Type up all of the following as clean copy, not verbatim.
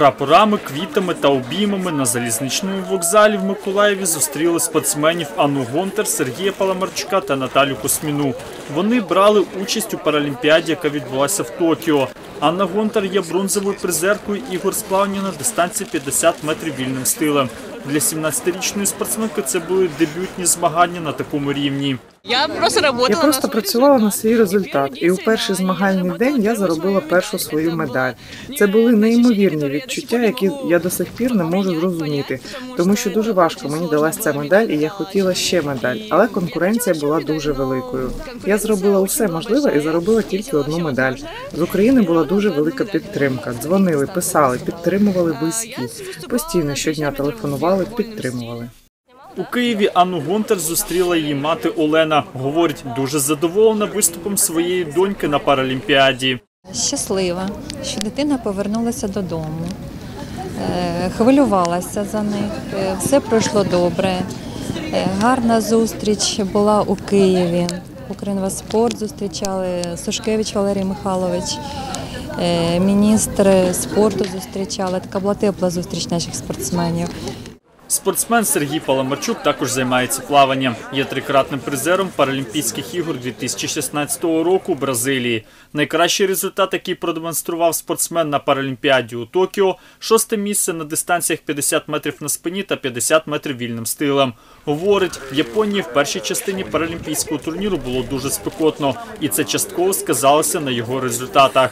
Прапорами, квітами та обіймами на залізничному вокзалі в Миколаєві зустріли спортсменів Анну Гонтар, Сергія Паламарчука та Наталію Косміну. Вони брали участь у паралімпіаді, яка відбулася в Токіо. Анна Гонтар є бронзовою призеркою ігор з плавання на дистанції 50 метрів вільним стилем. Для 17-річної спортсменки це були дебютні змагання на такому рівні. Я просто працювала на свій результат, і у перший змагальний день я заробила першу свою медаль. Це були неймовірні відчуття, які я до сих пір не можу зрозуміти, тому що дуже важко мені далась ця медаль, і я хотіла ще медаль, але конкуренція була дуже великою. Я зробила усе можливе і заробила тільки одну медаль. З України була дуже велика підтримка. Дзвонили, писали, підтримували близькі. Постійно щодня телефонували, підтримували. У Києві Анну Гонтар зустріла її мати Олена. Говорить, дуже задоволена виступом своєї доньки на паралімпіаді. Щаслива, що дитина повернулася додому. Хвилювалася за них, все пройшло добре. Гарна зустріч була у Києві. Укрінваспорт зустрічали, Сушкевич Валерій Михайлович, міністр спорту зустрічали. Така була тепла зустріч наших спортсменів. Спортсмен Сергій Паламарчук також займається плаванням. Є трикратним призером Паралімпійських ігор 2016 року у Бразилії. Найкращий результат, який продемонстрував спортсмен на Паралімпіаді у Токіо – 6-те місце на дистанціях 50 метрів на спині та 50 метрів вільним стилем. Говорить, в Японії в першій частині паралімпійського турніру було дуже спекотно, і це частково сказалося на його результатах.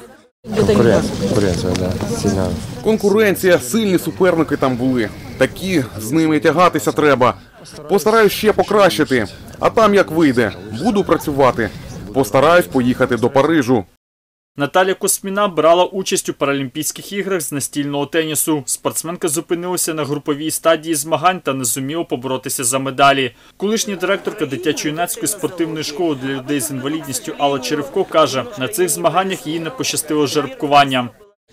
Конкуренція, сильні суперники там були. Такі, з ними тягатися треба. Постараюсь ще покращити. А там як вийде, буду працювати. Постараюсь поїхати до Парижу. Наталія Косміна брала участь у Паралімпійських іграх з настільного тенісу. Спортсменка зупинилася на груповій стадії змагань та не зуміла поборотися за медалі. Колишня директорка дитячо-юнацької спортивної школи для людей з інвалідністю Алла Черевко каже, на цих змаганнях їй не пощастило з жеребкуванням.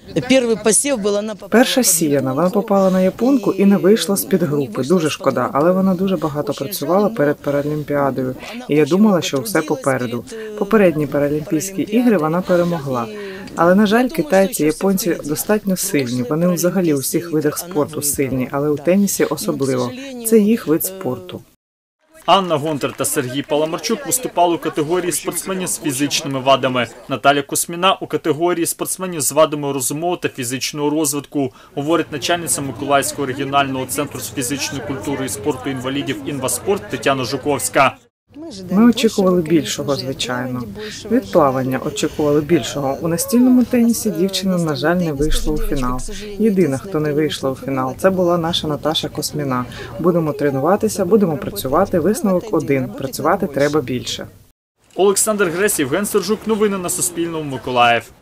Перша сіяна, вона попала на японку і не вийшла з підгрупи. Дуже шкода, але вона дуже багато працювала перед Паралімпіадою. І я думала, що все попереду. Попередні Паралімпійські ігри вона перемогла. Але, на жаль, китайці, японці достатньо сильні. Вони взагалі у всіх видах спорту сильні, але у тенісі особливо. Це їх вид спорту. Анна Гонтар та Сергій Паламарчук виступали у категорії спортсменів з фізичними вадами. Наталія Косміна – у категорії спортсменів з вадами розумового та фізичного розвитку, говорить начальниця Миколаївського регіонального центру з фізичної культури і спорту інвалідів «Інваспорт» Тетяна Жуковська. Ми очікували більшого, звичайно. Від плавання очікували більшого. У настільному тенісі дівчина, на жаль, не вийшла у фінал. Єдина, хто не вийшла у фінал, це була наша Наташа Косміна. Будемо тренуватися, будемо працювати. Висновок один – працювати треба більше. Олександр Гресь, Євген Сержук. Новини на Суспільному. Миколаїв.